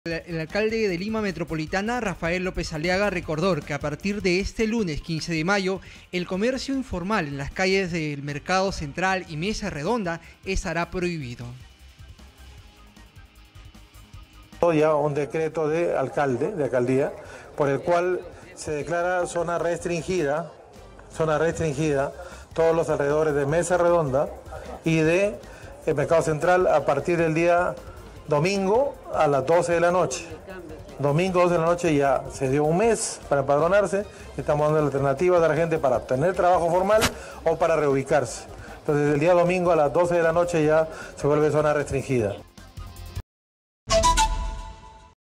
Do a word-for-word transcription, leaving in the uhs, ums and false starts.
El alcalde de Lima Metropolitana, Rafael López Aliaga, recordó que a partir de este lunes quince de mayo, el comercio informal en las calles del Mercado Central y Mesa Redonda estará prohibido. Ya un decreto de alcalde, de alcaldía, por el cual se declara zona restringida, zona restringida, todos los alrededores de Mesa Redonda y de el Mercado Central a partir del día domingo a las doce de la noche. Domingo doce de la noche ya se dio un mes para empadronarse. Estamos dando alternativas a la gente para obtener trabajo formal o para reubicarse. Entonces el día domingo a las doce de la noche ya se vuelve zona restringida.